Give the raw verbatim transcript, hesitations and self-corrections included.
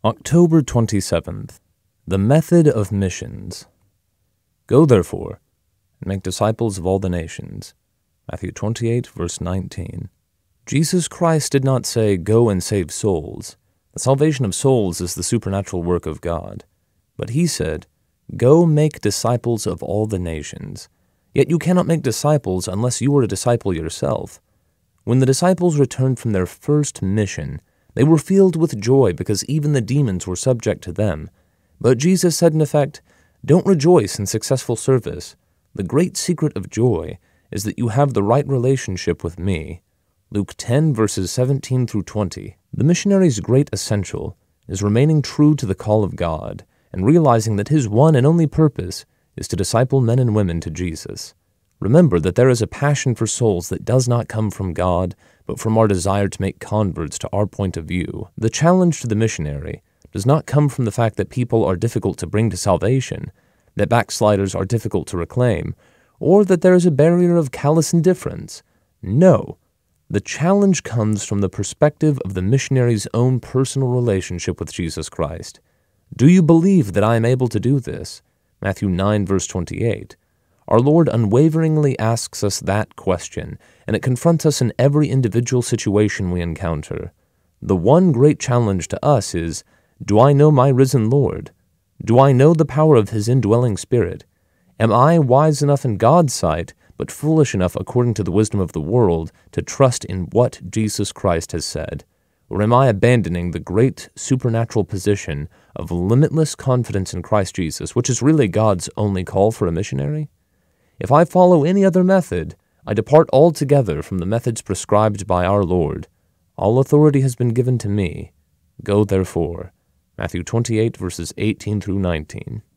October twenty-seventh. The Method of Missions. Go therefore, and make disciples of all the nations. Matthew twenty-eight, verse nineteen. Jesus Christ did not say, "Go and save souls." The salvation of souls is the supernatural work of God. But he said, "Go make disciples of all the nations." Yet you cannot make disciples unless you are a disciple yourself. When the disciples returned from their first mission, they were filled with joy because even the demons were subject to them. But Jesus said in effect, "Don't rejoice in successful service. The great secret of joy is that you have the right relationship with me." Luke ten, verses seventeen through twenty. The missionary's great essential is remaining true to the call of God and realizing that his one and only purpose is to disciple men and women to Jesus. Remember that there is a passion for souls that does not come from God, but from our desire to make converts to our point of view. The challenge to the missionary does not come from the fact that people are difficult to bring to salvation, that backsliders are difficult to reclaim, or that there is a barrier of callous indifference. No. The challenge comes from the perspective of the missionary's own personal relationship with Jesus Christ. Do you believe that I am able to do this? Matthew nine, verse twenty-eight. Our Lord unwaveringly asks us that question, and it confronts us in every individual situation we encounter. The one great challenge to us is, do I know my risen Lord? Do I know the power of his indwelling Spirit? Am I wise enough in God's sight, but foolish enough according to the wisdom of the world, to trust in what Jesus Christ has said? Or am I abandoning the great supernatural position of limitless confidence in Christ Jesus, which is really God's only call for a missionary? If I follow any other method, I depart altogether from the methods prescribed by our Lord. All authority has been given to me. Go therefore. Matthew twenty-eight, verses eighteen through nineteen.